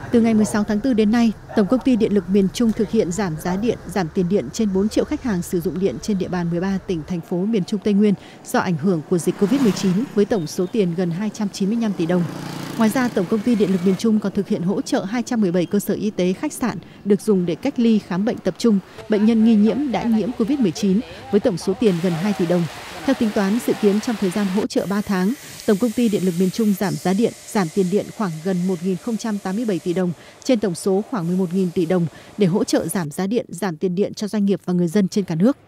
Từ ngày 16 tháng 4 đến nay, Tổng công ty Điện lực miền Trung thực hiện giảm giá điện, giảm tiền điện trên 4 triệu khách hàng sử dụng điện trên địa bàn 13 tỉnh, thành phố miền Trung Tây Nguyên do ảnh hưởng của dịch Covid-19 với tổng số tiền gần 295 tỷ đồng. Ngoài ra, Tổng công ty Điện lực miền Trung còn thực hiện hỗ trợ 217 cơ sở y tế, khách sạn được dùng để cách ly khám bệnh tập trung, bệnh nhân nghi nhiễm đã nhiễm Covid-19 với tổng số tiền gần 2 tỷ đồng. Theo tính toán dự kiến trong thời gian hỗ trợ 3 tháng, Tổng công ty Điện lực miền Trung giảm giá điện, giảm tiền điện khoảng gần 1.087 tỷ đồng trên tổng số khoảng 11.000 tỷ đồng để hỗ trợ giảm giá điện, giảm tiền điện cho doanh nghiệp và người dân trên cả nước.